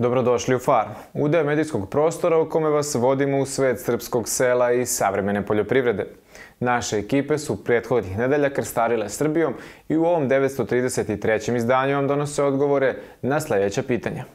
Dobrodošli u Farm, udeo medijskog prostora u kome vas vodimo u svet srpskog sela i savremene poljoprivrede. Naše ekipe su prethodnih nedelja krstarile Srbijom i u ovom 933. izdanju vam donose odgovore na sljedeća pitanja.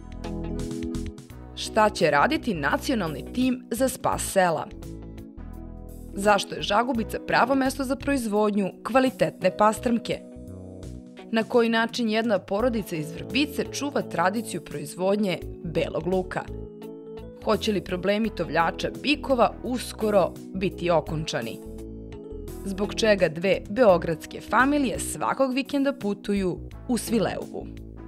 Šta će raditi nacionalni tim za spas sela? Zašto je Žagubica pravo mesto za proizvodnju kvalitetne pastrmke? Na koji način jedna porodica iz Vrbice čuva tradiciju proizvodnje belog luka? Hoće li problemi tovljača bikova uskoro biti okončani? Zbog čega dve beogradske familije svakog vikenda putuju u Svileuvu?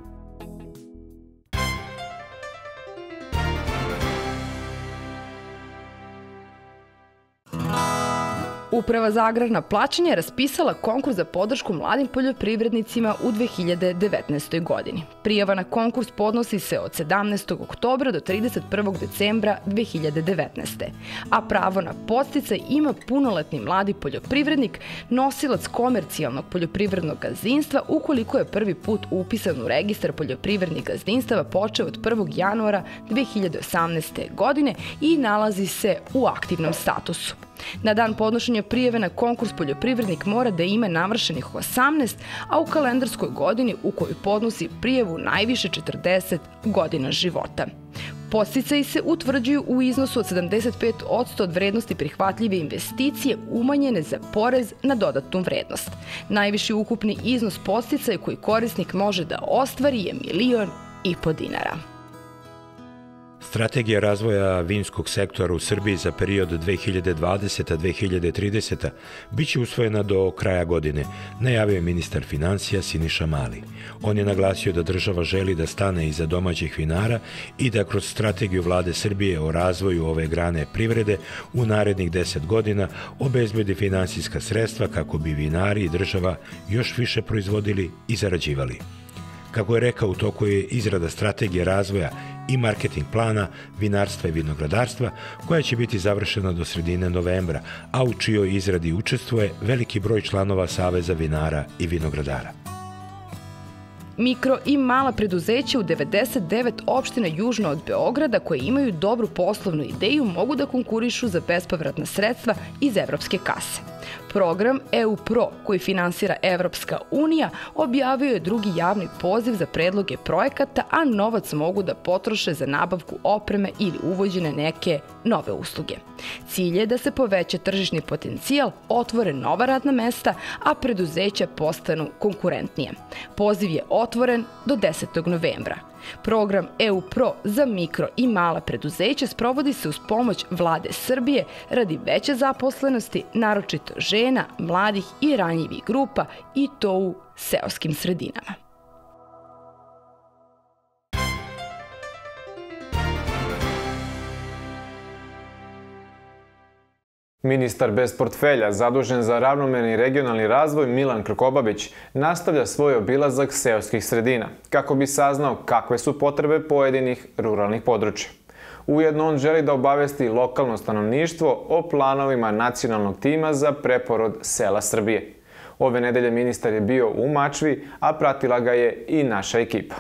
Uprava za agrarna plaćanja je raspisala konkurs za podršku mladim poljoprivrednicima u 2019. godini. Prijava na konkurs podnosi se od 17. oktobra do 31. decembra 2019. A pravo na podsticaj ima punoletni mladi poljoprivrednik, nosilac komercijalnog poljoprivrednog gazdinstva ukoliko je prvi put upisan u registar poljoprivrednih gazdinstava počeo od 1. januara 2018. godine i nalazi se u aktivnom statusu. Na dan podnošenja prijave na konkurs poljoprivrednik mora da ima navršenih 18, a u kalendarskoj godini u kojoj podnosi prijavu najviše 40 godina života. Podsticaji se utvrđuju u iznosu od 75% od vrednosti prihvatljive investicije umanjene za porez na dodatnu vrednost. Najviši ukupni iznos podsticaja koji korisnik može da ostvari je 1,5 miliona dinara. Strategija razvoja vinskog sektora u Srbiji za period 2020-2030 biće usvojena do kraja godine, najavio je ministar finansija Siniša Mali. On je naglasio da država želi da stane iza domaćih vinara i da kroz strategiju vlade Srbije o razvoju ove grane privrede u narednih 10 godina obezbedi finansijska sredstva kako bi vinari i država još više proizvodili i zarađivali. Kako je rekao, u toku je izrada strategije razvoja i marketing plana vinarstva i vinogradarstva koja će biti završena do sredine novembra, a u čijoj izradi učestvuje veliki broj članova Saveza vinara i vinogradara. Mikro i mala preduzeća u 99 opština južno od Beograda koje imaju dobru poslovnu ideju mogu da konkurišu za bespovratna sredstva iz evropske kase. Program EU Pro, koji finansira Evropska unija, objavio je drugi javni poziv za predloge projekata, a novac mogu da potroše za nabavku opreme ili uvođenje neke nove usluge. Cilj je da se poveća tržišni potencijal, otvore nova radna mesta, a preduzeća postanu konkurentnije. Poziv je otvoren do 10. novembra. Program EU Pro za mikro i mala preduzeća sprovodi se uz pomoć vlade Srbije radi veće zaposlenosti, naročito žena, mladih i ranjivih grupa, i to u seoskim sredinama. Ministar bez portfelja, zadužen za ravnomerni regionalni razvoj Milan Krkobabić, nastavlja svoj obilazak seoskih sredina, kako bi saznao kakve su potrebe pojedinih ruralnih područja. Ujedno on želi da obavesti lokalno stanovništvo o planovima nacionalnog tima za preporod sela Srbije. Ove nedelje ministar je bio u Mačvi, a pratila ga je i naša ekipa.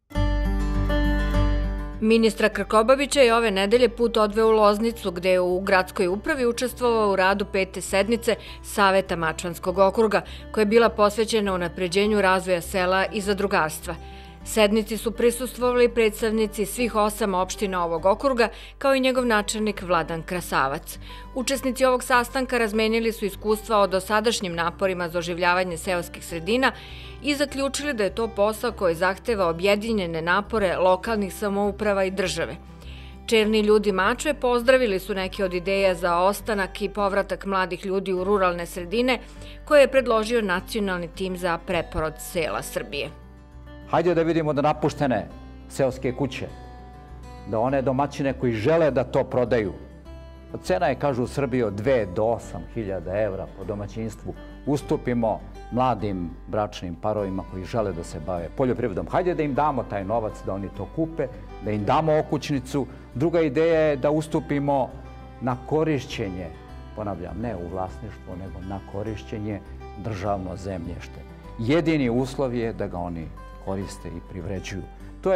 Ministra Krkobabića je ove nedelje put odveo u Loznicu, gde je u gradskoj upravi učestvovao u radu 5. sednice Saveta Mačvanskog okruga, koja je bila posvećena unapređenju razvoja sela i zadrugarstva. Sednici su prisustvovali predstavnici svih 8 opština ovog okruga, kao i njegov načelnik Vladan Krasavac. Učesnici ovog sastanka razmenili su iskustva o dosadašnjim naporima za oživljavanje seoskih sredina i zaključili da je to posao koji zahteva objedinjene napore lokalnih samouprava i države. Čelni ljudi Mačve pozdravili su neke od ideja za ostanak i povratak mladih ljudi u ruralne sredine koje je predložio nacionalni tim za preporod sela Srbije. Hajde da vidimo da napuštene seoske kuće, da one domaćine koji žele da to prodaju. Cena je, kažu, u Srbiji od 2 do 8.000 evra po domaćinstvu. Ustupimo mladim bračnim parovima koji žele da se bave poljoprivredom. Hajde da im damo taj novac, da oni to kupe, da im damo okućnicu. Druga ideja je da ustupimo na korišćenje, ponavljam, ne u vlasništvo, nego na korišćenje državno zemljište. Jedini uslov je da ga oni koriste i privređuju. To je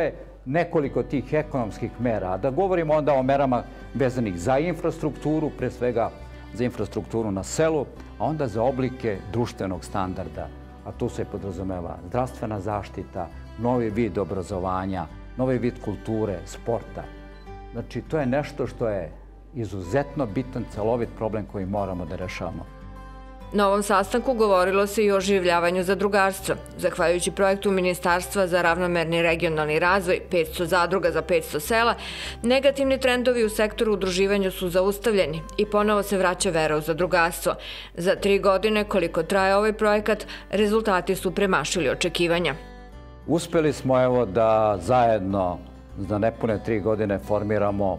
nekoliko tih ekonomskih mera. A da govorimo onda o merama vezanih za infrastrukturu, pre svega za infrastrukturu na selu, a onda za oblike društvenog standarda. A tu se podrazumeva zdravstvena zaštita, novi vid obrazovanja, novi vid kulture, sporta. Znači, to je nešto što je izuzetno bitan, celovit problem koji moramo da rešavamo. Na ovom sastanku govorilo se i o oživljavanju zadrugarstva. Zahvaljujući projektu Ministarstva za ravnomerni regionalni razvoj 500 zadruga za 500 sela, negativni trendovi u sektoru udruživanja su zaustavljeni i ponovo se vraća vera u zadrugarstvo. Za 3 godine koliko traje ovaj projekat, rezultati su premašili očekivanja. Uspeli smo evo da zajedno za nepune 3 godine formiramo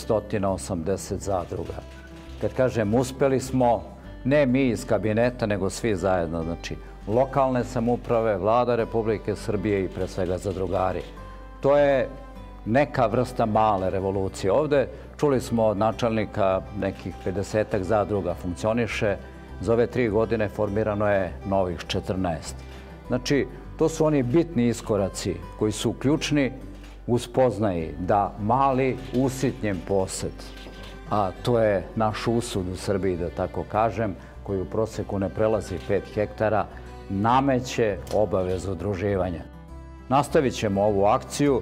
580 zadruga. Kad kažem uspeli smo, ne mi iz kabineta, nego svi zajedno, znači lokalne samouprave, Vlada Republike Srbije i pre svega zadrugari. To je neka vrsta male revolucije. Ovde čuli smo od načelnika nekih 50-ak zadruga funkcioniše, za ove 3 godine formirano je novih 14. Znači, to su oni bitni iskoraci koji su ključni u spoznaji da mali usitnjen posed, a to je naš usud u Srbiji, da tako kažem, koji u proseku ne prelazi 5 hektara, nameće obavezu udruživanja. Nastavit ćemo ovu akciju.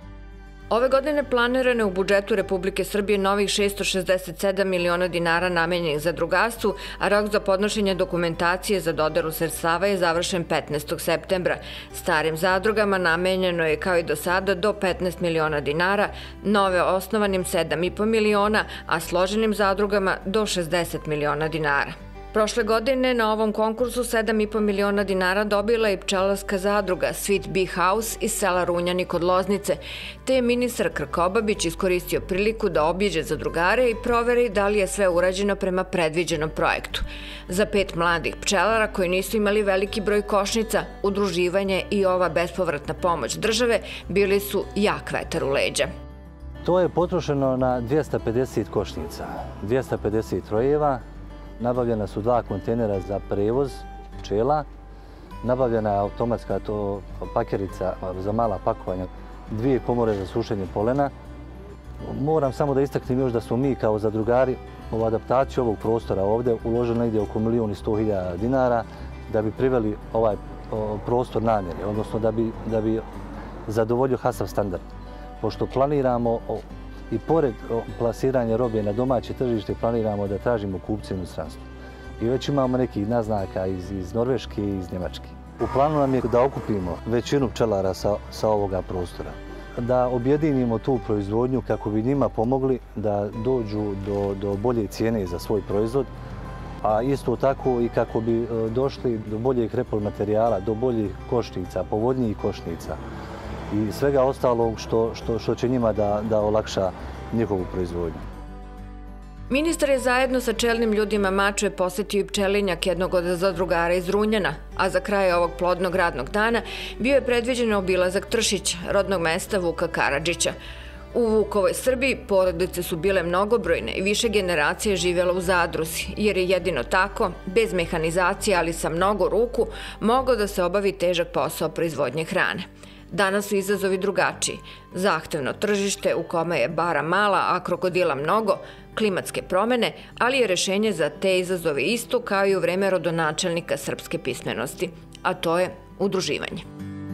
Ove godine planirano je u budžetu Republike Srbije novih 667 miliona dinara namenjenih zadrugarstvu, a rok za podnošenje dokumentacije za dodelu sredstava je završen 15. septembra. Starim zadrugama namenjeno je kao i do sada do 15 miliona dinara, nove osnovanim 7,5 miliona, a složenim zadrugama do 60 miliona dinara. Prošle godine na ovom konkursu 7,5 miliona dinara dobila je pčelarska zadruga Sweet Bee House iz sela Runjani kod Loznice, te je ministar Krkobabić iskoristio priliku da obiđe zadrugare i proveri da li je sve urađeno prema predviđenom projektu. Za 5 mladih pčelara koji nisu imali veliki broj košnica, udruživanje i ova bespovratna pomoć države bili su jak vetar u leđa. To je potrošeno na 250 košnica, 250 rojeva. Nabavljena su 2 kontejnera za prevoz pčela, nabavljena je automatska pakerica za mala pakovanja, 2 komore za sušenje polena. Moram samo da istaknem još da smo mi kao zadrugari u adaptaciju ovog prostora ovdje uložili negdje oko 1.100.000 dinara da bi priveli ovaj prostor namjere, odnosno da bi zadovoljio HACCP standard. Pošto planiramo i pored plasiranja robe na domaće tržište planiramo da tražimo kupce u inostranstvu. I već imamo nekih naznaka iz Norveške i iz Njemačke. U planu nam je da okupimo većinu pčelara sa ovoga prostora. Da objedinimo tu proizvodnju kako bi njima pomogli da dođu do bolje cijene za svoj proizvod, a isto tako i kako bi došli do boljeg repolmaterijala, do boljih košnica, povoljnijih košnica i svega ostalog što će njima da olakša njihovu proizvodnju. Ministar je zajedno sa čelnim ljudima Mačve posetio i pčelinjak jednog od zadrugara iz Runjana, a za kraj ovog plodnog radnog dana bio je predviđen obilazak Tršića, rodnog mesta Vuka Karadžića. U Vukovoj Srbiji porodice su bile mnogobrojne i više generacije živjela u zadruzi, jer je jedino tako, bez mehanizacije, ali sa mnogo ruku, mogao da se obavi težak posao proizvodnje hrane. Danas su izazovi drugačiji. Zahtevno tržište u kome je bara mala, a krokodila mnogo, klimatske promene, ali je rešenje za te izazove isto kao i u vreme rodonačelnika srpske pismenosti, a to je udruživanje.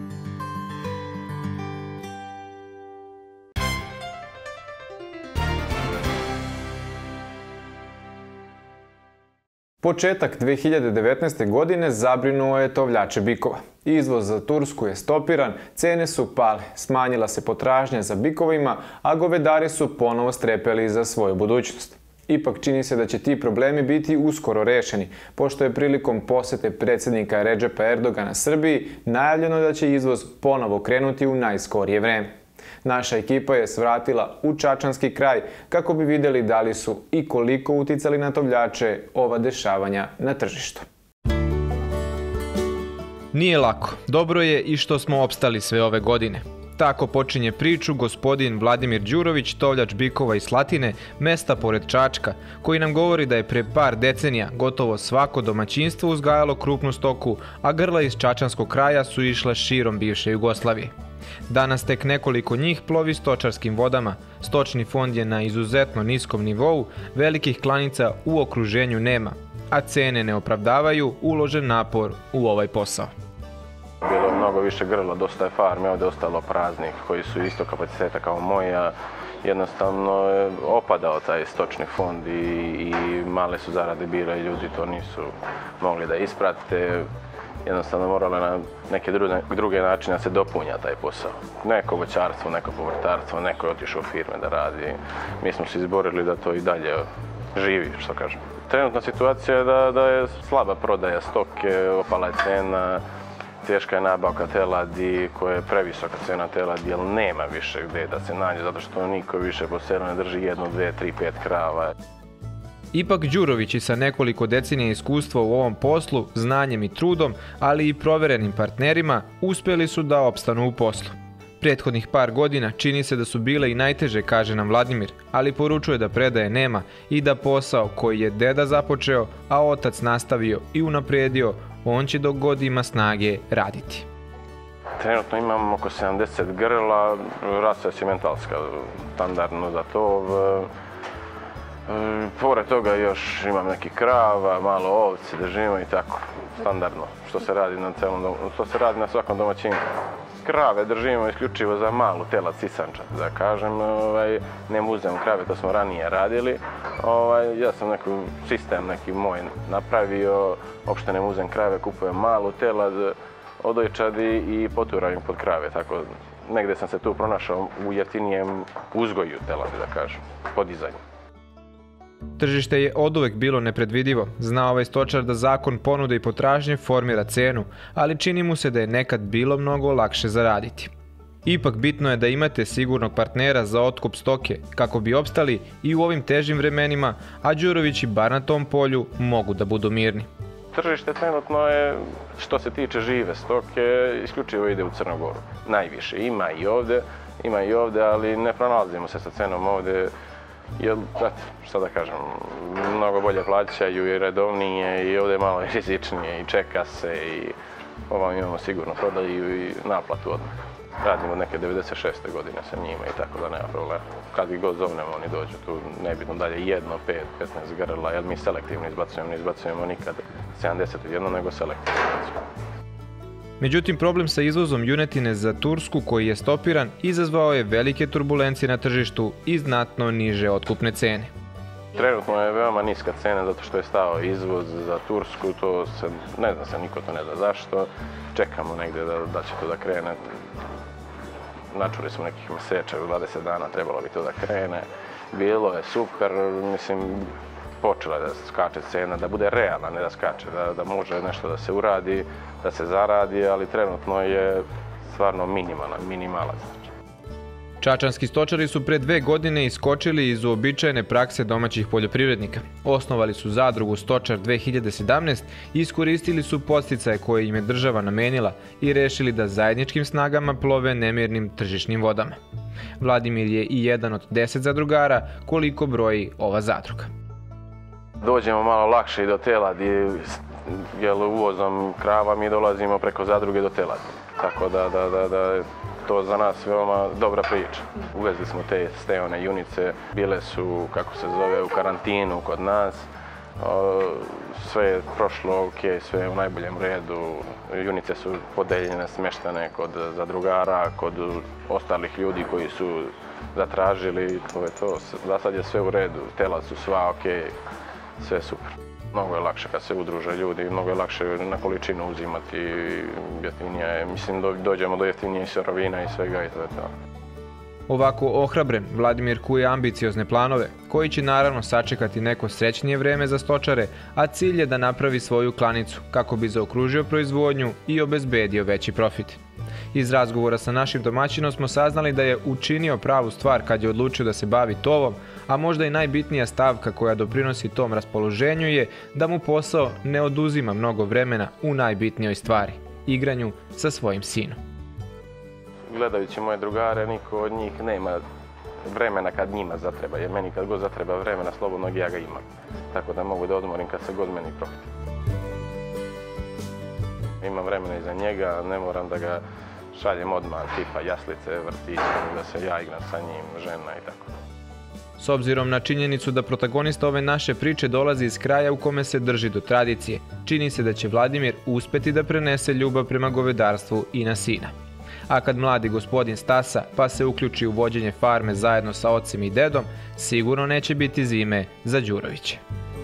Početak 2019. godine zabrinuo je tovljače bikova. Izvoz za Tursku je stopiran, cene su pale, smanjila se potražnja za bikovima, a govedari su ponovo strepeli za svoju budućnost. Ipak čini se da će ti problemi biti uskoro rešeni, pošto je prilikom posete predsjednika Redžepa Erdogana Srbiji najavljeno da će izvoz ponovo krenuti u najskorije vreme. Naša ekipa je svratila u Čačanski kraj kako bi vidjeli da li su i koliko uticali na tovljače ova dešavanja na tržištu. Nije lako. Dobro je i što smo opstali sve ove godine. Tako počinje priču gospodin Vladimir Đurović, tovljač bikova iz Slatine, mesta pored Čačka, koji nam govori da je pre par decenija gotovo svako domaćinstvo uzgajalo krupnu stoku, a grla iz Čačanskog kraja su išla širom bivše Jugoslavije. Danas tek nekoliko njih plovi stočarskim vodama, stočni fond je na izuzetno niskom nivou, velikih klanica u okruženju nema, a cene ne opravdavaju uložen napor u ovaj posao. Bilo je mnogo više grla, dosta je farme ovdje ostalo praznih koji su isto kapaciteta kao moja. Jednostavno je opadao taj stočni fond i male su zarade bile i ljudi to nisu mogli da isprate. Jednostavno moralo na neke druge načine da se dopunja taj posao. Neko voćarstvo, neko povrtarstvo, neko je otišao u firme da radi. Mi smo se izborili da to i dalje živi, što kažem. Trenutna situacija je da je slaba prodaja stoke, opala je cena, teška je nabavka teladi, koja je previsoka cena teladi, jer nema više gdje da se nađe, zato što niko više po selu ne drži 1, 2, 3, 5 krava. Ipak Đurovići sa nekoliko decenija iskustva u ovom poslu, znanjem i trudom, ali i proverenim partnerima, uspjeli su da opstanu u poslu. Prethodnih par godina čini se da su bile i najteže, kaže nam Vladimir, ali poručuje da predaje nema i da posao koji je deda započeo, a otac nastavio i unaprijedio, on će dok god ima snage raditi. Trenutno imam oko 70 grla, rasa je simentalska, standardno za to. Pored toga još imam neki krava, malo ovce držimo i tako, standardno, što se radi na svakom domaćinu. Krave držimo isključivo za malu telad sisanča, da kažem, ne muzem krave, to smo ranije radili. Ja sam sistem neki moj napravio, uopšte ne muzem krave, kupujem malu telad, odojčadi i poturam ih pod krave, tako negdje sam se tu pronašao u jeftinijem uzgoju teladi, da kažem, podizanju. Tržište je oduvek bilo nepredvidivo. Zna ovaj stočar da zakon ponude i potražnje formira cenu, ali čini mu se da je nekad bilo mnogo lakše zaraditi. Ipak bitno je da imate sigurnog partnera za otkup stoke kako bi opstali i u ovim težim vremenima, a Đurovići bar na tom polju mogu da budu mirni. Tržište trenutno je, što se tiče žive stoke, isključivo ide u Crnogoru. Najviše ima i ovdje, ali ne pronalazimo se sa cenom ovdje. Jer, šta da kažem, mnogo bolje plaćaju i redovnije i ovdje je malo rizičnije i čeka se i imamo sigurno prodaju i naplatu odmah. Radimo od neke 96. godine sa njima i tako da nema problema. Kad ih god zovnemo oni dođu tu, nebitno dalje 1, 5, 15 grla, jer mi selektivno izbacujemo, ne izbacujemo nikad 71, nego selektivno izbacujemo. Međutim, problem sa izvozom junetine za Tursku, koji je stopiran, izazvao je velike turbulencije na tržištu i znatno niže otkupne cene. Trenutno je veoma niska cena zato što je stao izvoz za Tursku, ne zna se, niko to ne zna zašto. Čekamo negdje da će to da krene. Načuli smo nekih mjeseča, 20 dana trebalo bi to da krene. Bilo je super, mislim, počela je da skače cena, da bude realna, ne da skače, da može nešto da se uradi, da se zaradi, ali trenutno je stvarno minimalac. Čačanski stočari su pre 2 godine iskočili iz uobičajene prakse domaćih poljoprivrednika. Osnovali su zadrugu Stočar 2017 i iskoristili su podsticaje koje im je država namenila i rešili da zajedničkim snagama plove nemirnim tržišnim vodama. Vladimir je i jedan od 10 zadrugara koliko broji ova zadruga. Dođemo malo lakše i do teladi, jer uvozom krava mi dolazimo preko zadruge do teladi. Tako da je to za nas veoma dobra priča. Uvezli smo te steone junice, bile su, kako se zove, u karantinu kod nas. Sve je prošlo ok, sve je u najboljem redu. Junice su podeljene, smeštene kod zadrugara, kod ostalih ljudi koji su zatražili. To je to. Za sad je sve u redu, telad su sva ok, sve je super. Mnogo je lakše kad se udruže ljudi, mnogo je lakše na količinu uzimati, jeftinije je, mislim dođemo do jeftinijih sirovina i svega i to je to. Ovako ohrabren, Vladimir kuje ambiciozne planove, koji će naravno sačekati neko srećnije vreme za stočare, a cilj je da napravi svoju klanicu kako bi zaokružio proizvodnju i obezbedio veći profit. Iz razgovora sa našim domaćinom smo saznali da je učinio pravu stvar kad je odlučio da se bavi tovom, a možda i najbitnija stavka koja doprinosi tom raspoloženju je da mu posao ne oduzima mnogo vremena u najbitnijoj stvari, igranju sa svojim sinom. Gledajući moje drugare, niko od njih nema vremena kad njima zatreba, jer meni kad god zatreba vremena slobodnog ja ga imam. Tako da mogu da odmorim kad se god meni prohti. Imam vremena i za njega, ne moram da ga šaljem odmah, tipa jaslice, vrtiće, da se ja igram sa njim, žena i tako. S obzirom na činjenicu da protagonista ove naše priče dolazi iz kraja u kome se drži do tradicije, čini se da će Vladimir uspeti da prenese ljubav prema govedarstvu i na sina. A kad mladi gospodin stasa pa se uključi u vođenje farme zajedno sa ocem i dedom, sigurno neće biti zime za Đuroviće.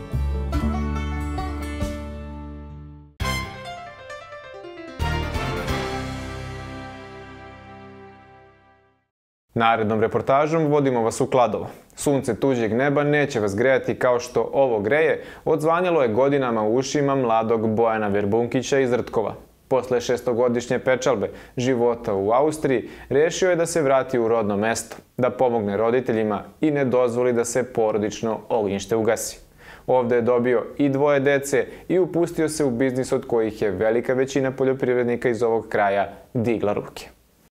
Narednom reportažom vodimo vas u Kladovo. Sunce tuđeg neba neće vas grejati kao što ovo greje, odzvanjalo je godinama u ušima mladog Bojana Verbunkića iz Rtkova. Posle 6-godišnje pečalbe života u Austriji, rešio je da se vrati u rodno mesto, da pomogne roditeljima i ne dozvoli da se porodično ognjište ugasi. Ovde je dobio i 2 dece i upustio se u biznis od kojih je velika većina poljoprivrednika iz ovog kraja digla ruke.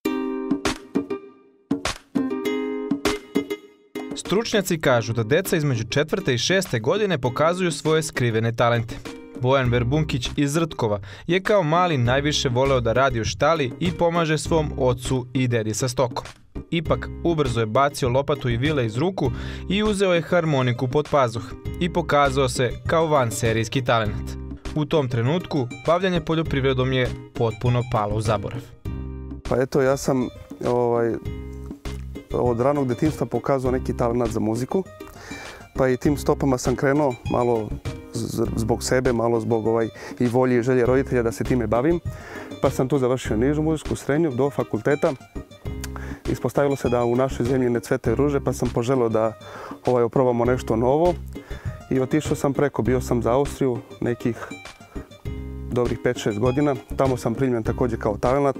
Stručnjaci kažu da deca između 4. i 6. godine pokazuju svoje skrivene talente. Bojan Verbunkić iz Rtkova je kao mali najviše voleo da radi u štali i pomaže svom ocu i dedi sa stokom. Ipak, ubrzo je bacio lopatu i vile iz ruku i uzeo je harmoniku pod pazuh i pokazao se kao vanserijski talent. U tom trenutku, bavljanje poljoprivredom je potpuno palo u zaborav. Pa eto, ja sam od ranog detinjstva pokazao neki talent za muziku, pa i tim stopama sam krenuo malo zbog sebe, malo zbog i volje i želje roditelja da se time bavim. Pa sam tu završio nižu muzičku srednju do fakulteta. Ispostavilo se da u našoj zemlji ne cvete ruže, pa sam poželeo da oprobamo nešto novo. I otišao sam preko, bio sam za Austriju nekih dobrih 5-6 godina. Tamo sam primljen također kao talent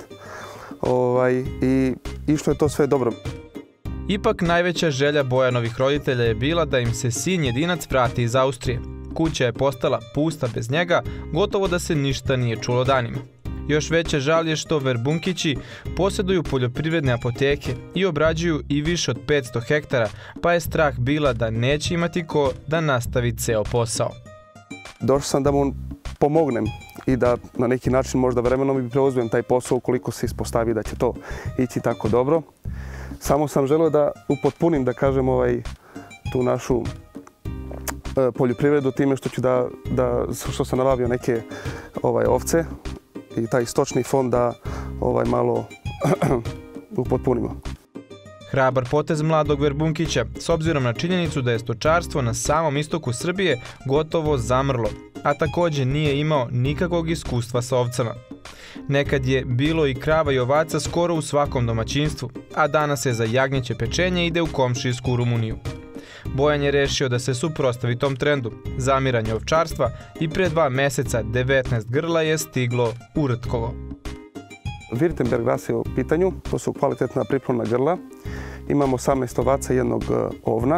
i išlo je to sve dobro. Ipak najveća želja Bojanovih roditelja je bila da im se sin jedinac vrati iz Austrije. Kuća je postala pusta bez njega, gotovo da se ništa nije čulo danima. Još veća žal je što Verbunkići posjeduju poljoprivredne apoteke i obrađuju i više od 500 hektara, pa je strah bila da neće imati ko da nastavi ceo posao. Došao sam da mu pomognem i da na neki način možda vremenom i preuzmem taj posao ukoliko se ispostavi da će to ići tako dobro. Samo sam želeo da upotpunim, da kažem, tu našu poljoprivredu time što ću što sam nabavio neke ovce i taj stočni fond da malo upotpunimo. Hrabar potez mladog Verbunkića, s obzirom na činjenicu da je stočarstvo na samom istoku Srbije gotovo zamrlo, a također nije imao nikakvog iskustva sa ovcama. Nekad je bilo i krava i ovaca skoro u svakom domaćinstvu, a danas se za jagnjeće pečenje ide u komšijsku Rumuniju. Bojan je rešio da se suprotstavi tom trendu, zamiranje ovčarstva, i pre 2 meseca 19 grla je stiglo u Rtkovo. Württemberg ras je u pitanju, to su kvalitetna priplodna grla. Imamo 18 ovaca i 1 ovna.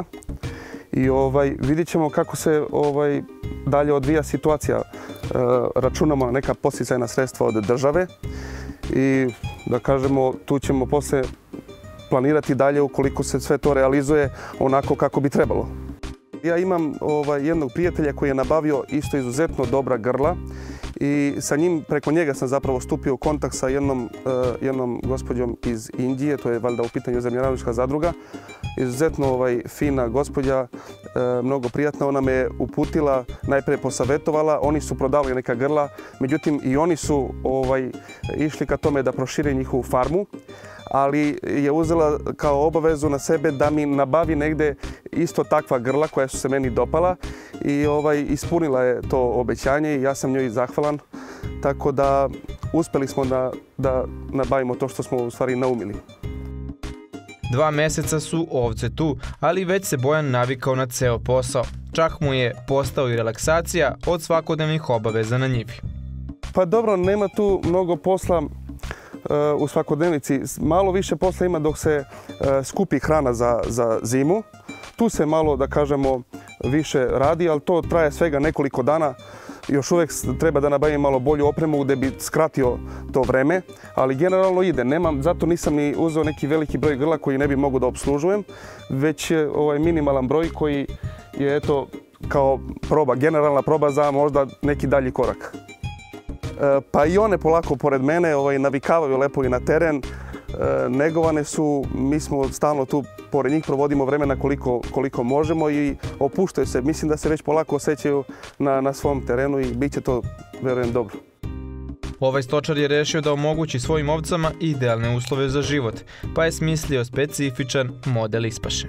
I vidjet ćemo kako se dalje odvija situacija. Računamo na neka podsticajna sredstva od države i da kažemo tu ćemo posle planirati dalje ukoliko se sve to realizuje onako kako bi trebalo. Ja imam jednog prijatelja koji je nabavio isto izuzetno dobra grla i sa njim, preko njega sam zapravo stupio u kontakt sa jednom gospođom iz Indije, to je valjda u pitanju zemljoradnička zadruga. Izuzetno fina gospođa, mnogo prijatna, ona me uputila, najprije posavetovala, oni su prodavali neka grla, međutim i oni su išli ka tome da prošire njihovu farmu, ali je uzela kao obavezu na sebe da mi nabavi negde isto takva grla koja su se meni dopala i ispunila je to obećanje i ja sam njoj zahvalan, tako da uspeli smo da nabavimo to što smo u stvari naumili. 2 meseca su ovce tu, ali već se Bojan navikao na ceo posao. Čak mu je postao i relaksacija od svakodnevnih obaveza na njivi. Pa dobro, nema tu mnogo posla u svakodnevnici. Malo više posla ima dok se skupi hrana za zimu. Tu se malo, da kažemo, više radi, ali to traje svega nekoliko dana. Još uvijek treba da nabavim malo bolju opremu gdje bi skratio to vreme, ali generalno ide. Zato nisam ni uzeo neki veliki broj grla koji ne bi mogao da opslužujem, već minimalan broj koji je kao proba, generalna proba za možda neki dalji korak. pa i one polako pored mene navikavaju lepo i na teren. Negovane su, mi smo stalno tu pored njih, provodimo vremena koliko možemo i opuštaju se. Mislim da se već polako osjećaju na svom terenu i bit će to, verujem, dobro. Ovaj stočar je rešio da omogući svojim ovcama idealne uslove za život, pa je smislio specifičan model ispaše.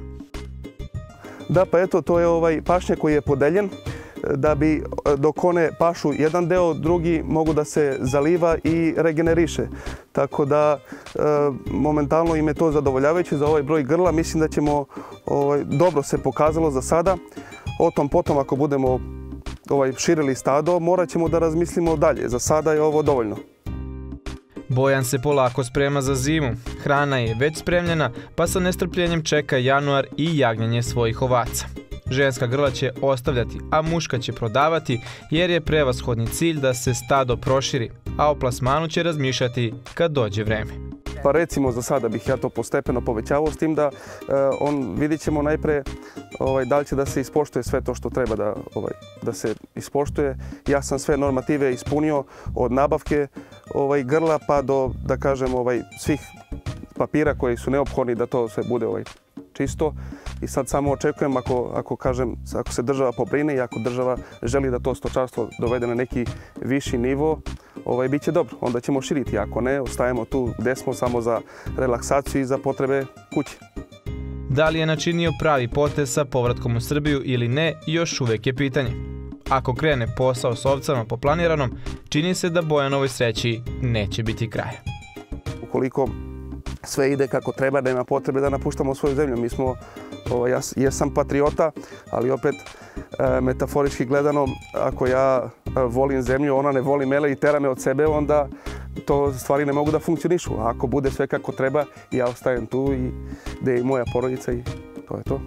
Da, pa eto, to je pašnjak koji je podeljen da bi dok one pašu jedan deo, drugi mogu da se zaliva i regeneriše. Tako da momentalno im je to zadovoljavajuće za ovaj broj grla. Mislim da ćemo, dobro se pokazalo za sada. O tom potom, ako budemo širili stado, morat ćemo da razmislimo dalje. Za sada je ovo dovoljno. Bojan se polako sprema za zimu. Hrana je već spremljena, pa sa nestrpljenjem čeka januar i jagnjenje svojih ovaca. Ženska grla će ostavljati, a muška će prodavati jer je prevashodni cilj da se stado proširi, a o plasmanu će razmišljati kad dođe vreme. Pa recimo za sada bih ja to postepeno povećavao, s tim da vidit ćemo najpre da li će da se ispoštuje sve to što treba da se ispoštuje. Ja sam sve normative ispunio od nabavke grla pa do, da kažem, svih papira koji su neophodni da to sve bude čisto. I sad samo očekujem, ako se država pobrine i ako država želi da to stočarstvo dovede na neki viši nivo, bit će dobro. Onda ćemo širiti. Ako ne, ostajemo tu gde smo samo za relaksaciju i za potrebe kuće. Da li je načinio pravi potez sa povratkom u Srbiju ili ne, još uvek je pitanje. Ako krene posao s ovcama po planiranom, čini se da Bojanovoj sreći neće biti kraja. Ukoliko sve ide kako treba, nema potrebe da napuštamo svoju zemlju. Mi smo, ja jesam patriota, ali opet metaforički gledano, ako ja volim zemlju, ona ne voli mene i tera me od sebe, onda to stvari ne mogu da funkcionišu. A ako bude sve kako treba, ja ostajem tu i gde je i moja porodica i to je to.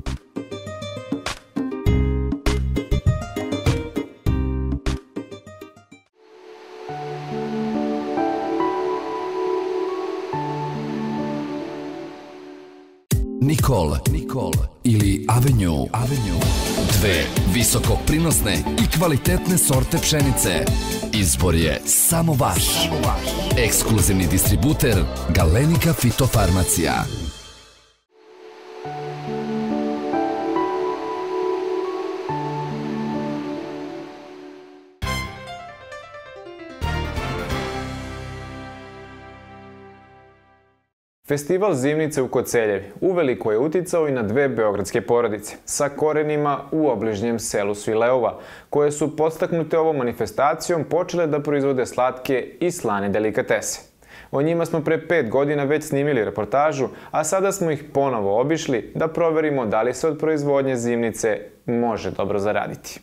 Nikol ili Avenue. Dve visoko prinosne i kvalitetne sorte pšenice. Izbor je samo vaš. Ekskluzivni distributer Galenika Fitofarmacija. Festival zimnice u Koceljevi uveliko je uticao i na dve beogradske porodice sa korenima u obližnjem selu Svileova, koje su podstaknute ovom manifestacijom počele da proizvode slatke i slane delikatese. O njima smo pre 5 godina već snimili reportažu, a sada smo ih ponovo obišli da proverimo da li se od proizvodnje zimnice može dobro zaraditi.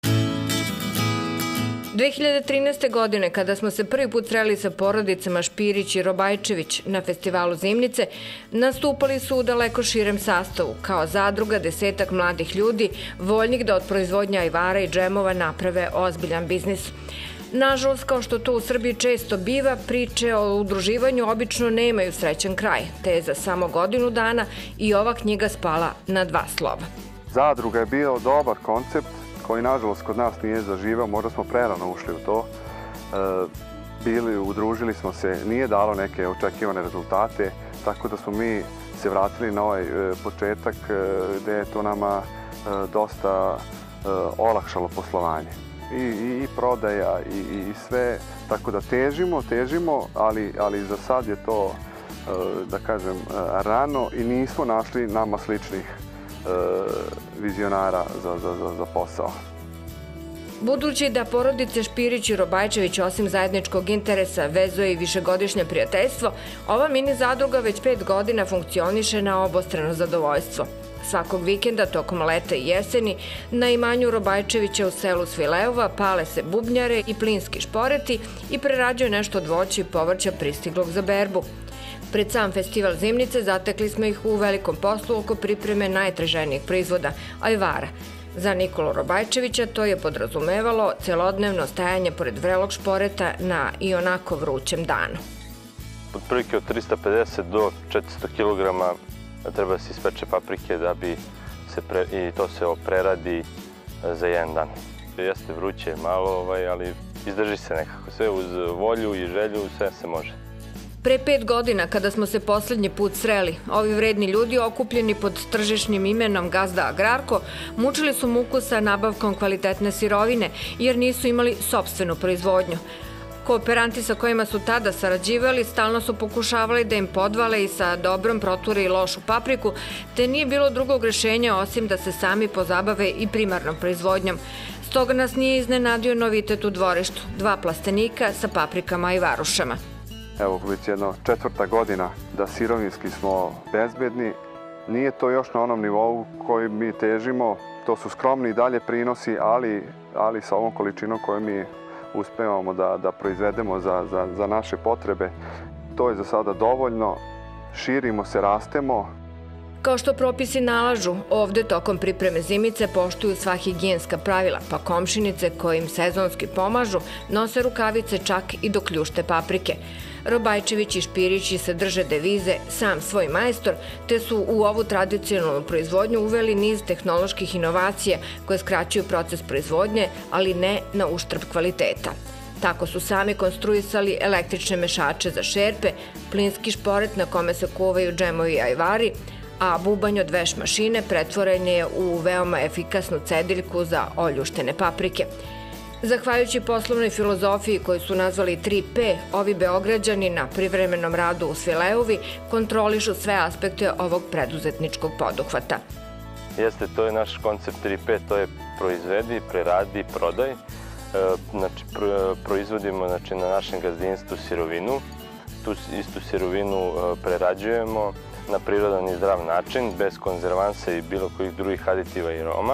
2013. godine, kada smo se prvi put sreli sa porodicama Špirić i Robajčević na festivalu zimnice, nastupali su u daleko širem sastavu, kao zadruga 10-ak mladih ljudi, voljnih da od proizvodnja ajvara i džemova naprave ozbiljan biznis. Nažalost, kao što to u Srbiji često biva, priče o udruživanju obično nemaju srećan kraj, te je za samo godinu dana i ova knjiga spala na 2 slova. Zadruga je bio dobar koncept koji nažalost kod nas nije zaživao, možda smo prerano ušli u to. Udružili smo se, nije dalo neke očekivane rezultate, tako da smo mi se vratili na ovaj početak gde je to nama dosta olakšalo poslovanje. I prodaja i sve, tako da težimo, ali za sad je to, da kažem, rano i nismo našli nama sličnih vizionara za posao. Budući da porodice Špirić i Robajčević osim zajedničkog interesa vezuje i višegodišnje prijateljstvo, ova mini zadruga već 5 godina funkcioniše na obostrano zadovoljstvo. Svakog vikenda tokom leta i jeseni na imanju Robajčevića u selu Svileova pale se bubnjare i plinski šporeti i prerađuju nešto od voća i povrća pristiglog za berbu. Pred sam festival zimnice zatekli smo ih u velikom poslu oko pripreme najtraženijeg proizvoda, ajvara. Za Nikolu Robajčevića to je podrazumevalo celodnevno stajanje pored vrelog šporeta na i onako vrućem danu. Otprilike od 350 do 400 kg treba se ispeče paprike da bi i to se preradi za jedan dan. Jeste vruće malo, ali izdrži se nekako. Sve uz volju i želju, sve se može. Pre 5 godina, kada smo se poslednji put sreli, ovi vredni ljudi okupljeni pod tržišnim imenom Gazda Agrarko mučili su muku sa nabavkom kvalitetne sirovine jer nisu imali sopstvenu proizvodnju. Kooperanti sa kojima su tada sarađivali stalno su pokušavali da im podvale i sa dobrom proture i lošu papriku, te nije bilo drugog rešenja osim da se sami pozabave i primarnom proizvodnjom. Stoga nas nije iznenadio novitet u dvorištu, 2 plastenika sa paprikama i varušama. Evo, već jedna 4. godina da sirovinski smo bezbedni. Nije to još na onom nivou koji mi težimo. To su skromni i dalje prinosi, ali sa ovom količinom koju mi uspevamo da proizvedemo za naše potrebe, to je za sada dovoljno. Širimo se, rastemo. Kao što propisi nalažu, ovde tokom pripreme zimice poštuju sva higijenska pravila, pa komšinice koje im sezonski pomažu nose rukavice čak i do kljušte paprike. Robajčević i Špirići se drže devize sam svoj majstor, te su u ovu tradicionalnu proizvodnju uveli niz tehnoloških inovacija koje skraćuju proces proizvodnje, ali ne na uštrb kvaliteta. Tako su sami konstruisali električne mešače za šerpe, plinski šporet na kome se kuvaju džemovi i ajvari, a bubanj od veš mašine pretvoren je u veoma efikasnu cediljku za oljuštene paprike. Zahvaljujući poslovnoj filozofiji koju su nazvali 3P, ovi Beograđani na privremenom radu u Svileovi kontrolišu sve aspekte ovog preduzetničkog poduhvata. Jeste, to je naš koncept 3P, to je proizvedi, preradi, prodaj. Znači, proizvodimo na našem gazdinstvu sirovinu. Tu istu sirovinu prerađujemo na prirodan i zdrav način, bez konzervansa i bilo kojih drugih aditiva i aroma.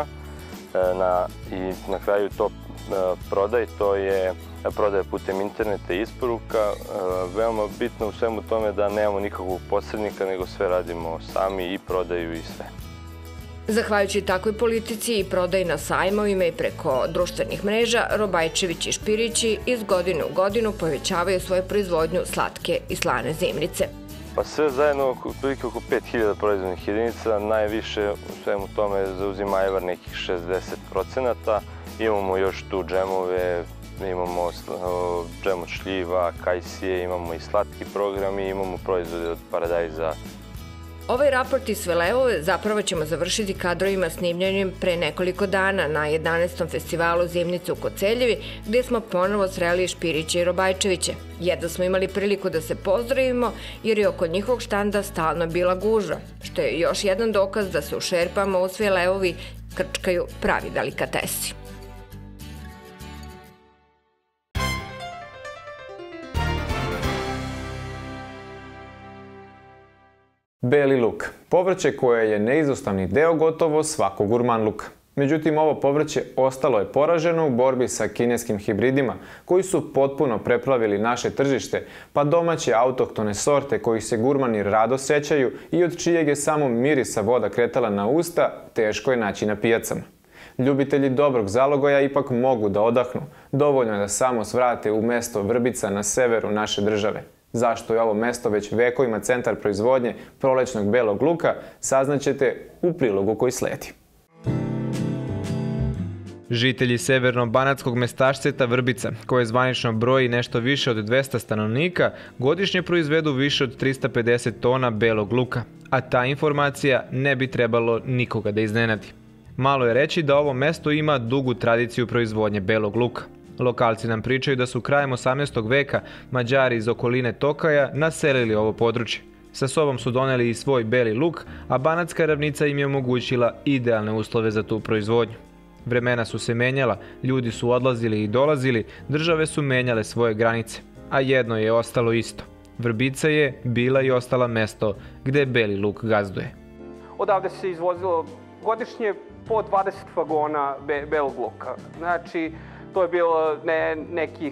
I na kraju to prodaj, to je prodaja putem interneta i isporuka. Veoma bitno u svemu tome da nemamo nikakvog posrednika, nego sve radimo sami, i prodaju i sve. Zahvaljujući takvoj politici i prodaji na sajmovima i preko društvenih mreža, Robajčević i Špirići iz godine u godinu povećavaju svoju proizvodnju slatke i slane zimnice. Pa sve zajedno otprilike oko 5000 proizvodnih jedinica, najviše u svemu tome zauzima ajvar nekih 60%. Imamo još tu džemove, imamo džem od šljiva, kajsije, imamo i slatki program i imamo proizvode od paradajza. Ovaj raport iz Svileove zapravo ćemo završiti kadrovima snimljenim pre nekoliko dana na 11. festivalu Zimnice u Koceljevi, gdje smo ponovo sreli Špirića i Robajčeviće. Jedva smo imali priliku da se pozdravimo, jer je oko njihovog štanda stalno bila gužva, što je još jedan dokaz da se u šerpama u Svileovi krčkaju pravi delikatesi. Beli luk, povrće koje je neizostavni deo gotovo svakog gurmanluka. Međutim, ovo povrće ostalo je poraženo u borbi sa kineskim hibridima, koji su potpuno preplavili naše tržište, pa domaće autohtone sorte kojih se gurmani rado sećaju i od čijeg je samo mirisa voda kretala na usta, teško je naći na pijacama. Ljubitelji dobrog zalogaja ipak mogu da odahnu. Dovoljno je da samo svrate u mesto Vrbica na severu naše države. Zašto je ovo mesto već vekovima centar proizvodnje prolećnog belog luka, saznaćete u prilogu koji sledi. Žitelji severno-banatskog mestašceta Vrbica, koje zvanično broji nešto više od 200 stanovnika, godišnje proizvedu više od 350 tona belog luka, a ta informacija ne bi trebalo nikoga da iznenadi. Malo je reći da ovo mesto ima dugu tradiciju proizvodnje belog luka. Lokalci nam pričaju da su krajem 18. veka Mađari iz okoline Tokaja naselili ovo područje. Sa sobom su doneli i svoj beli luk, a banatska ravnica im je omogućila idealne uslove za tu proizvodnju. Vremena su se menjala, ljudi su odlazili i dolazili, države su menjale svoje granice, a jedno je ostalo isto. Vrbica je bila i ostala mesto gde beli luk gazduje. Odavde se izvozilo godišnje po 20 vagona belog luka. Znači, to je bilo nekih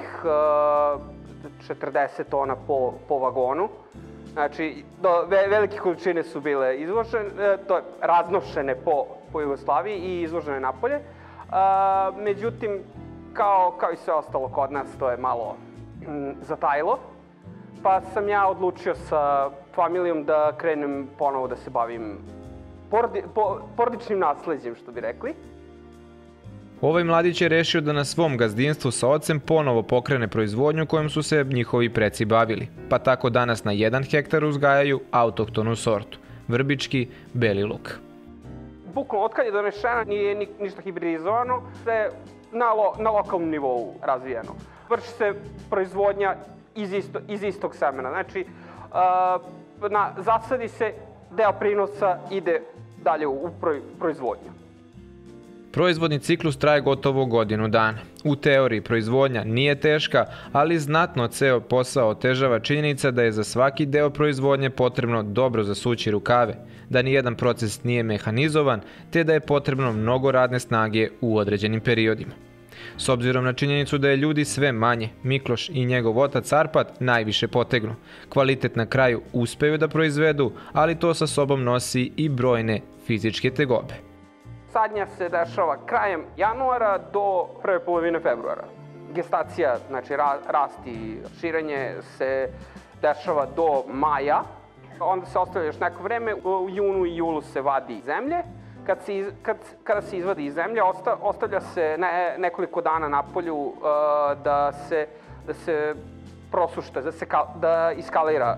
40 tona po vagonu. Znači, velike količine su bile izvožene, raznošene po Jugoslaviji i izvožene napolje. Međutim, kao i sve ostalo kod nas, to je malo zatajilo. Pa sam ja odlučio sa familijom da krenem ponovo da se bavim porodičnim nasleđem, što bi rekli. Ovaj mladić je rešio da na svom gazdinstvu sa ocem ponovo pokrene proizvodnju kojom su se njihovi preci bavili, pa tako danas na 1 hektar uzgajaju autohtonu sortu, vrbički beli luk. Bukvalno, otkad je donešena, nije ništa hibridizovano, sve na lokalnom nivou razvijeno. Vrši se proizvodnja iz istog semena. Znači, zasadi se, deo prinosa ide dalje u proizvodnju. Proizvodni ciklus traje gotovo godinu dana. U teoriji proizvodnja nije teška, ali znatno ceo posao otežava činjenica da je za svaki deo proizvodnje potrebno dobro zasući rukave, da nijedan proces nije mehanizovan, te da je potrebno mnogo radne snage u određenim periodima. S obzirom na činjenicu da je ljudi sve manje, Mikloš i njegov otac Arpad najviše potegnu. Kvalitet na kraju uspeju da proizvedu, ali to sa sobom nosi i brojne fizičke tegobe. Sadnja se dešava krajem januara do prve polovine februara. Gestacija, znači rast i širenje se dešava do maja. Onda se ostavlja još neko vreme, u junu i julu se vadi iz zemlje. Kada se izvadi iz zemlje, ostavlja se nekoliko dana na polju da se prosušte, da iskalira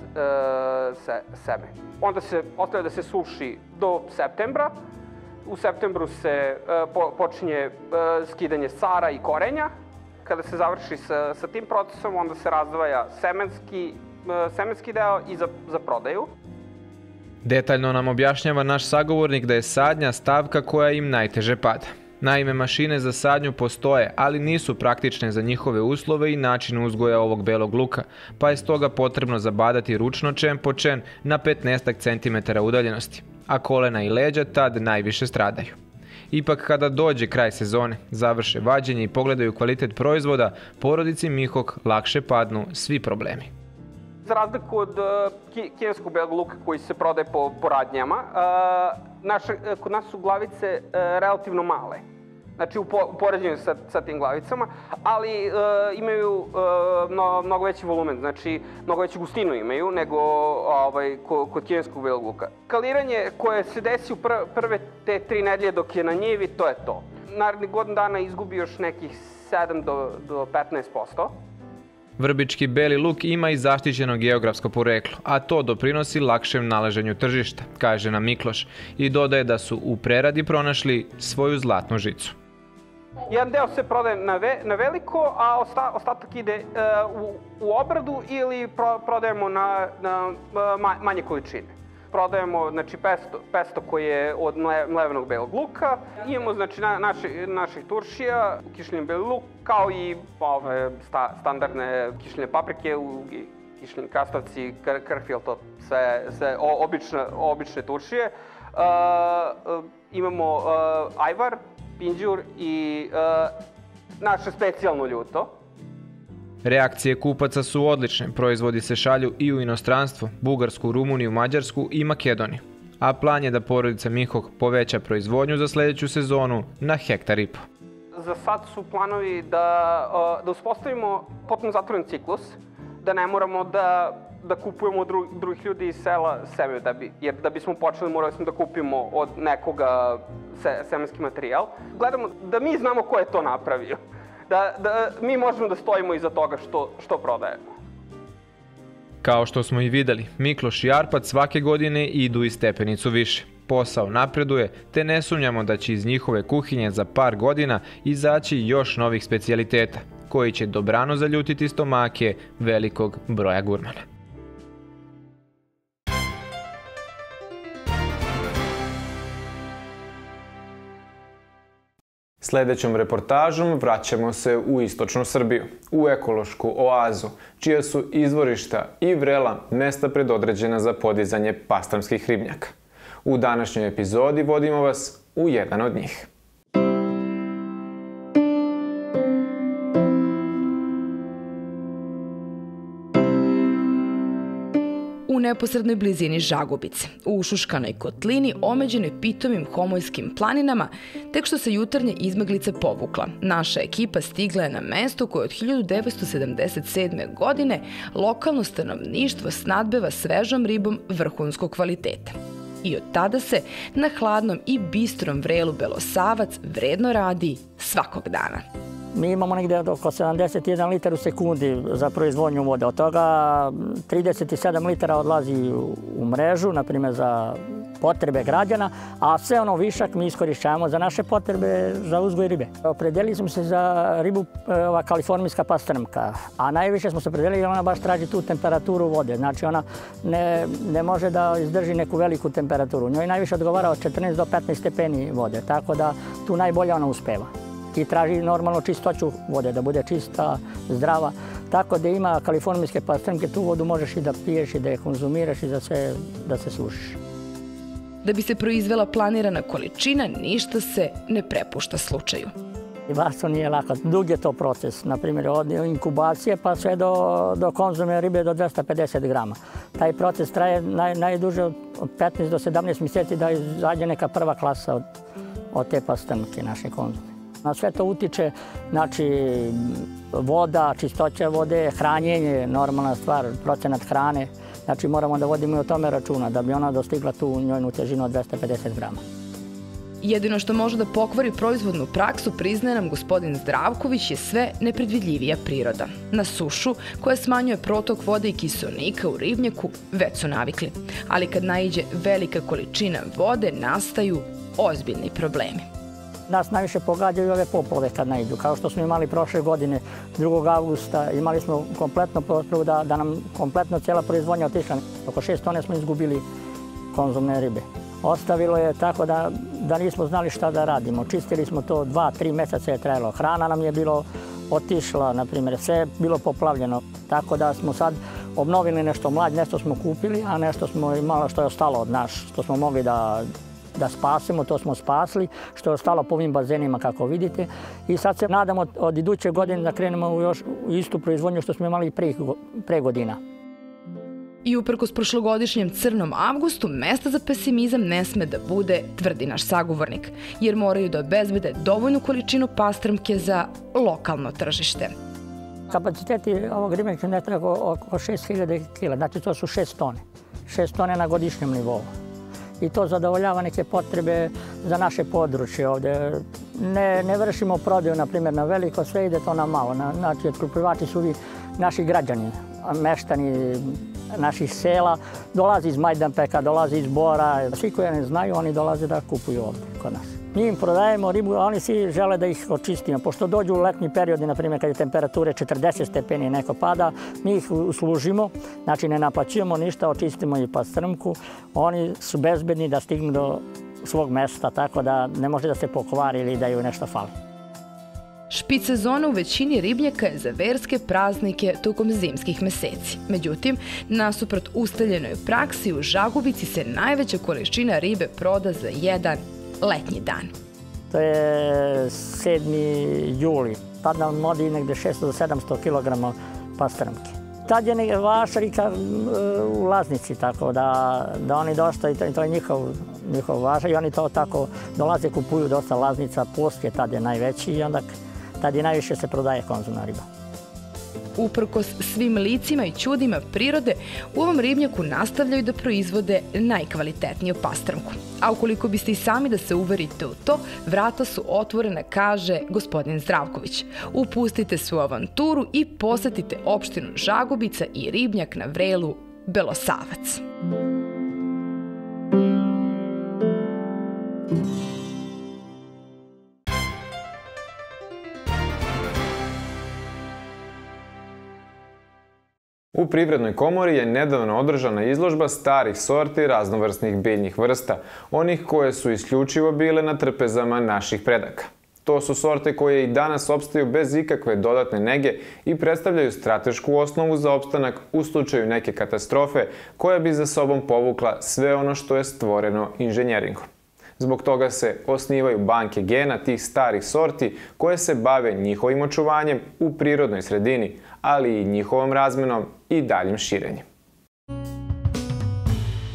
seme. Onda se ostavlja da se suši do septembra. U septembru se počinje skidanje cara i korenja. Kada se završi sa tim procesom, onda se razdvaja semenski deo i za prodaju. Detaljno nam objašnjava naš sagovornik da je sadnja stavka koja im najteže pada. Naime, mašine za sadnju postoje, ali nisu praktične za njihove uslove i način uzgoja ovog belog luka, pa je stoga potrebno zabadati ručno čen po čen na 15 cm udaljenosti, a kolena i leđa tad najviše stradaju. Ipak kada dođe kraj sezone, završe vađenje i pogledaju kvalitet proizvoda, porodici Mihok lakše padnu svi problemi. Za razliku od kineskog belog luka koji se prodaje po radnjama, kod nas su glavice relativno male. Znači u poređenju sa tim glavicama, ali imaju mnogo veći volumen, znači mnogo veću gustinu imaju nego kod kineskog belog luka. Kaliranje koje se desi u prve te 3 nedelje dok je na njivi, to je to. Narednih godinu dana izgubi još nekih 7 do 15%. Vrbički beli luk ima i zaštićeno geografsko poreklo, a to doprinosi lakšem nalaženju tržišta, kaže nam Mikloš, i dodaje da su u preradi pronašli svoju zlatnu žicu. Jedan deo se prodaje na veliko, a ostatak ide u obradu ili prodajemo na manje količine. Prodajemo pesto koje je od mlevenog belog luka. Imamo naših turšija, kišljen beli luk, kao i standardne kišljene paprike, kišljeni krastavci, krfil, to sve obične turšije. Imamo ajvar, pinđur i naše specijalno ljuto. Reakcije kupaca su odlične, proizvodi se šalju i u inostranstvo, Bugarsku, Rumuniju, Mađarsku i Makedoniju. A plan je da porodica Mihok poveća proizvodnju za sledeću sezonu na 1,5 hektara. Za sad su planovi da uspostavimo potpuno zatvoren ciklus, da ne moramo da kupujemo od drugih ljudi iz sela seme, jer da bismo počeli morali smo da kupimo od nekoga semenski materijal. Gledamo da mi znamo ko je to napravio. Da mi možemo da stojimo iza toga što prodajemo. Kao što smo i videli, Mikloš i Arpad svake godine idu i stepenicu više. Posao napreduje, te ne sumnjamo da će iz njihove kuhinje za par godina izaći još novih specijaliteta, koji će dobrano zaljutiti stomake velikog broja gurmana. Sljedećom reportažom vraćamo se u istočnu Srbiju, u ekološku oazu, čija su izvorišta i vrela mesta predodređena za podizanje pastrmskih ribnjaka. U današnjoj epizodi vodimo vas u jedan od njih. U neposrednoj blizini Žagubice, u ušuškanoj kotlini omeđenoj pitomim Homojskim planinama, tek što se jutarnje izmaglica povukla, naša ekipa stigla je na mesto koje od 1977. godine lokalno stanovništvo snadbeva svežom ribom vrhunskog kvaliteta. i od tada se na hladnom i bistrom vrelu Belosavac vredno radi svakog dana. Mi imamo negdje oko 71 litar u sekundi za proizvodnju vode. Od toga 37 litara odlazi u mrežu, na primjer za potrebe građana, a sve ono višak mi iskorišćavamo za naše potrebe za uzgoj ribe. Opredelili smo se za ribu kalifornijska pastrmka, a najviše smo se opredelili jer ona baš traži tu temperaturu vode. Znači ona ne može da izdrži neku veliku temperaturu. Njoj najviše odgovara od 14 do 15 stepeni vode, tako da tu najbolje ona uspeva. I traži normalno čistoću vode, da bude čista, zdrava. Tako da ima kalifornijske pastrmke, tu vodu možeš i da piješ i da je konzumiraš i da se slušiš. Da bi se proizvela planirana količina, ništa se ne prepušta slučaju. Baš to nije lako. Dug je to proces. Naprimjer, od inkubacije pa sve do konzume ribe do 250 grama. Taj proces traje najduže od 15 do 17 mjeseci da izađe neka prva klasa od te pastrmke naše konzume. Na sve to utiče, znači, voda, čistoća vode, hranjenje, normalna stvar, procenat hrane. Znači, moramo da vodimo i o tome računa, da bi ona dostigla tu njojnu težinu od 250 grama. Jedino što može da pokvari proizvodnu praksu, priznaje nam gospodin Zdravković, je sve nepredvidljivija priroda. Na sušu, koja smanjuje protok vode i kiseonika u ribnjaku, već su navikli. Ali kad naiđe velika količina vode, nastaju ozbiljni problemi. Nas najviše pogađaju ove poplave kad naiđu. Kao što smo imali prošle godine, 2. augusta, imali smo kompletno poplavu da nam kompletno cijela proizvodnja otišla. Oko 6 tone smo izgubili konzumne ribe. Ostavilo je tako da nismo znali šta da radimo. Čistili smo to 2-3 mjeseca je trajalo. Hrana nam je bilo otišla, na primjer, sve je bilo poplavljeno. Tako da smo sad obnovili nešto mlađe, nešto smo kupili, a nešto smo imali što je ostalo od nas, što smo mogli da spasimo, to smo spasli, što je ostalo po ovim bazenima kako vidite. I sad se nadamo od iduće godine da krenemo u istu proizvodnju što smo imali pre godina. I uprkos prošlogodišnjem crnom avgustu, mesta za pesimizam ne sme da bude, tvrdi naš sagovornik, jer moraju da obezbede dovoljnu količinu pastrmke za lokalno tržište. Kapaciteti ovog ribnjaka ne treba oko 6000 kila, znači to su 6 tone. 6 tone na godišnjem nivou. I to zadovoljava neke potrebe za naše područje ovdje. Ne vršimo prodaju, na primjer, na veliko, sve ide to na malo. Znači, otkupljivači su naši građani, meštani naših sela, dolazi iz Majdanpeka, dolazi iz Bora. Svi koji ne znaju, oni dolaze da kupuju ovdje kod nas. Mi im prodajemo ribu, a oni svi žele da ih očistimo. Pošto dođu u letnji periodi, na primjer, kad je temperature 40 stepeni neko pada, mi ih uslužimo, znači ne naplaćujemo ništa, očistimo i pastrmku. Oni su bezbedni da stignu do svog mesta, tako da ne može da se pokvari ili da ju nešto fali. Špic sezona u većini ribnjaka je za verske praznike tokom zimskih meseci. Međutim, nasuprot ustaljenoj praksi, u Žagubici se najveća količina ribe proda za jedan letnji dan. To je 7. juli. Tad nam odi negde 600 do 700 kg pastrmke. Tad je vašarika u Laznici, tako da oni dosta, i to je njihov vašar, i oni to tako dolaze, kupuju dosta Laznica, post je tad je najveći i onda tad je najviše se prodaje konzumna riba. Uprkos svim licima i čudima prirode, u ovom ribnjaku nastavljaju da proizvode najkvalitetniju pastrmku. A ukoliko biste i sami da se uverite u to, vrata su otvorena, kaže gospodin Zdravković. Upustite se u avanturu i posetite opštinu Žagubica i ribnjak na vrelu Belosavac. U Privrednoj komori je nedavno održana izložba starih sorti raznovrsnih biljnih vrsta, onih koje su isključivo bile na trpezama naših predaka. To su sorte koje i danas opstaju bez ikakve dodatne nege i predstavljaju stratešku osnovu za opstanak u slučaju neke katastrofe koja bi za sobom povukla sve ono što je stvoreno inženjeringom. Zbog toga se osnivaju banke gena tih starih sorti koje se bave njihovim očuvanjem u prirodnoj sredini, ali i njihovom razmenom i daljim širenjem.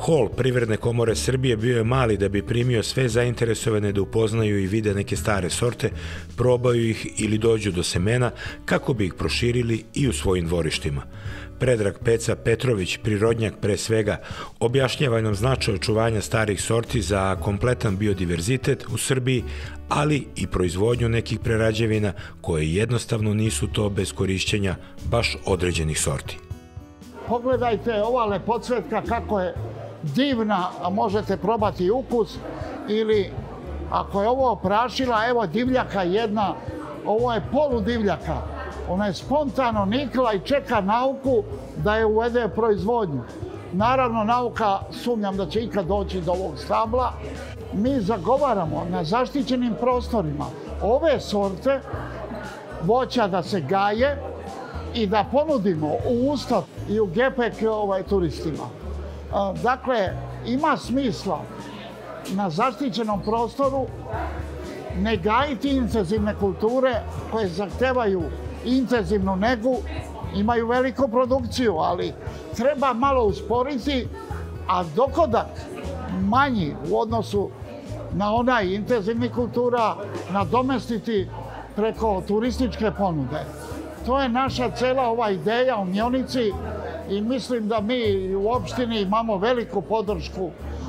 Hol Privredne komore Srbije bio je mali da bi primio sve zainteresovane da upoznaju i vide neke stare sorte, probaju ih ili dođu do semena kako bi ih proširili i u svojim dvorištima. Predrag Peca Petrović, prirodnjak pre svega, objašnjava nam značaj očuvanja starih sorti za kompletan biodiverzitet u Srbiji, ali i proizvodnju nekih prerađevina koje jednostavno nisu to bez korišćenja baš određenih sorti. Pogledajte ova lepocvetka kako je divna, a možete probati ukus, ili ako je ovo prašila, evo divljaka jedna, ovo je poludivljaka. Ona je spontano nikla i čeka nauku da je uvede proizvodnju. Naravno, nauka, sumnjam da će ikad doći do ovog stabla. Mi zagovaramo na zaštićenim prostorima ove sorte voća da se gaje i da ponudimo u usta i u gepek turistima. Dakle, ima smisla na zaštićenom prostoru ne gajiti intenzivne kulture koje zahtevaju intenzivnu negu, imaju veliku produkciju, ali treba malo usporiti, a dohodak manji u odnosu na onaj intenzivni kultura nadomestiti preko turističke ponude. To je naša cela ova ideja u Mionici i mislim da mi u opštini imamo veliku podršku.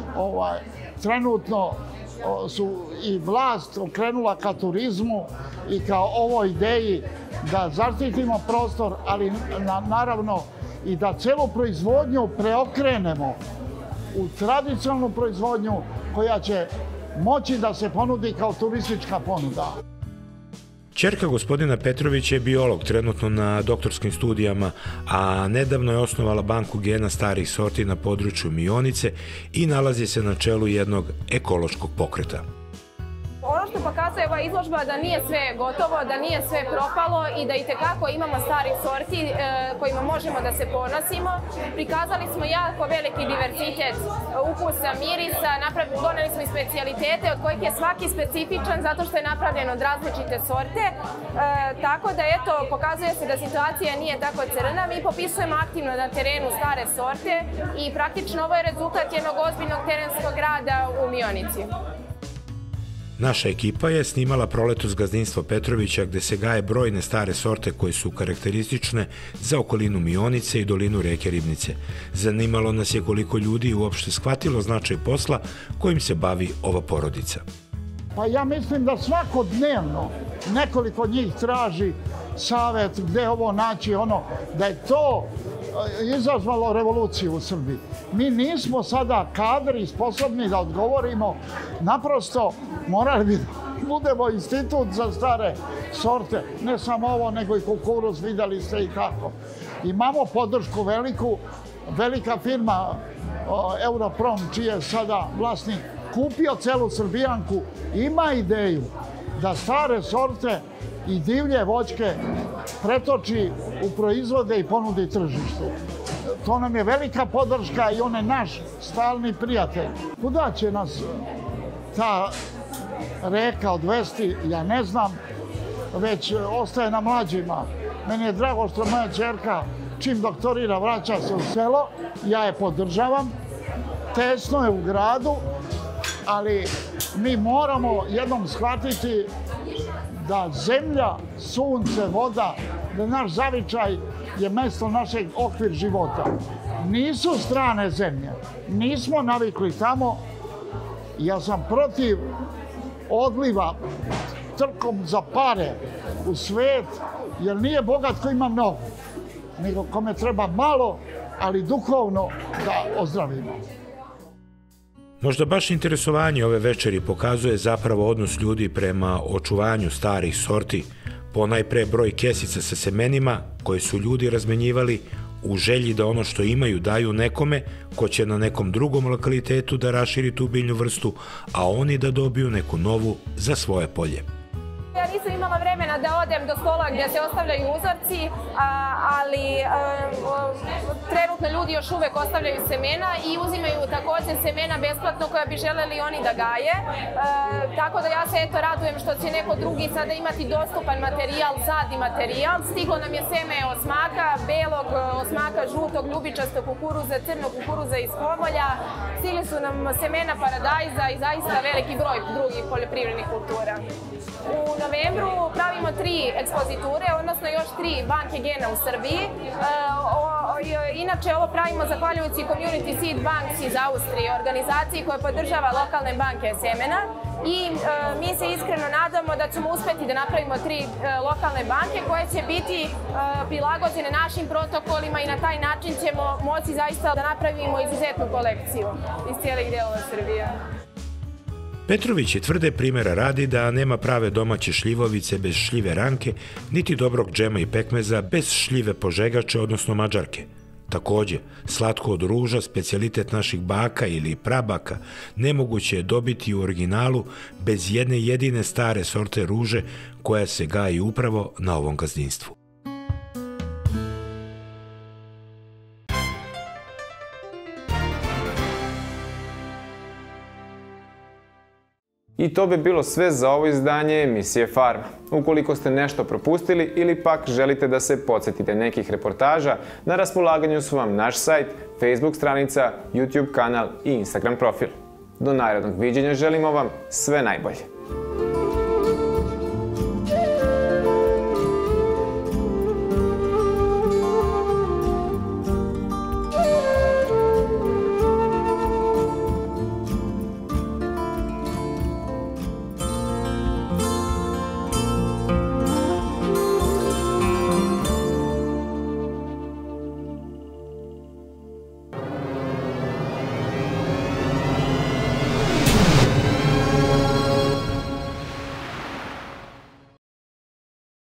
Trenutno su i vlast okrenula ka turizmu i kao ovoj ideji da zaštitimo prostor, ali naravno i da celu proizvodnju preokrenemo u tradicionalnu proizvodnju koja će moći da se ponudi kao turistička ponuda. Ćerka gospodina Petrovića je biolog, trenutno na doktorskim studijama, a nedavno je osnovala banku gena starih sorti na području Mionice i nalazi se na čelu jednog ekološkog pokreta. Ono što pokazuje ova izložba da nije sve gotovo, da nije sve propalo i da itekako imamo starih sorti kojima možemo da se ponosimo. Prikazali smo jako veliki diversitet ukusa, mirisa, doneli smo i specijalitete od kojih je svaki specifičan zato što je napravljen od različite sorte. Tako da eto, pokazuje se da situacija nije tako crna. Mi popisujemo aktivno na terenu stare sorte i praktično ovo je rezultat jednog ozbiljnog terenskog rada u Mionici. Naša ekipa je snimala proletos gazdinstva Petrovića gde se gaje brojne stare sorte koje su karakteristične za okolinu Mionice i dolinu reke Ribnice. Zanimalo nas je koliko ljudi uopšte shvatilo značaj posla kojim se bavi ova porodica. Pa ja mislim da svakodnevno nekoliko njih traži savet gde ovo naći, da je to izazvalo revoluciju u Srbiji. Mi nismo sada kadri i sposobni da odgovorimo, naprosto morali bi da budemo institut za stare sorte, ne samo ovo, nego i kukuruz, videli ste i kako. Imamo podršku veliku, velika firma Europrom, čiji je sada vlasnik kupio celu Srbijanku, ima ideju da stare sorte i divlje voćke pretoči u proizvode i ponudi tržištu. To nam je velika podrška i on je naš stalni prijatelj. Kuda će nas ta reka odvesti, ja ne znam, već ostaje na mlađima. Meni je drago što moja ćerka čim doktorira vraća se u selo, ja je podržavam, tesno je u gradu, ali mi moramo jednom shvatiti da zemlja, sunce, voda, da naš zavičaj je mesto našeg okvir života. Nisu strane zemlje, nismo navikli tamo. Ja sam protiv odliva trkom za pare u svet, jer nije bogat ko ima mnogo, nego kome treba malo, ali duhovno da ozdravimo. Možda baš interesovanje ove večeri pokazuje zapravo odnos ljudi prema očuvanju starih sorti, ponajpre broj kesica sa semenima koje su ljudi razmenjivali u želji da ono što imaju daju nekome ko će na nekom drugom lokalitetu da raširi tu biljnu vrstu, a oni da dobiju neku novu za svoje polje. Ja nisam imala vremena da odem do stola gdje se ostavljaju uzorci, ali trenutno ljudi još uvek ostavljaju semena i uzimaju također semena besplatno koja bi želeli oni da gaje. Tako da ja se eto radujem što će neko drugi sada imati dostupan materijal, sadni materijal. Stiglo nam je seme osmaka, belog osmaka, žutog, ljubičastog kukuruza, crnog kukuruza iz Homolja. Stigli su nam semena paradajza i zaista veliki broj drugih poljoprivrednih kultura. U novembru pravimo 3 ekspoziture, odnosno još 3 banke gena u Srbiji. Inače, ovo pravimo zahvaljujući Community Seed Banks iz Austrije, organizaciji koja podržava lokalne banke semena. I mi se iskreno nadamo da ćemo uspeti da napravimo 3 lokalne banke koje će biti prilagođene našim protokolima i na taj način ćemo moći zaista da napravimo izuzetnu kolekciju iz cijelih delova Srbije. Petrović je tvrde primjera radi da nema prave domaće šljivovice bez šljive ranke, niti dobrog džema i pekmeza bez šljive požegače, odnosno mađarke. Također, slatko od ruža, specijalitet naših baka ili prabaka, nemoguće je dobiti u originalu bez jedne jedine stare sorte ruže koja se gaji upravo na ovom gazdinstvu. I to bi bilo sve za ovo izdanje emisije Farma. Ukoliko ste nešto propustili ili pak želite da se podsjetite nekih reportaža, na raspolaganju su vam naš sajt, Facebook stranica, YouTube kanal i Instagram profil. Do narednog viđenja želimo vam sve najbolje.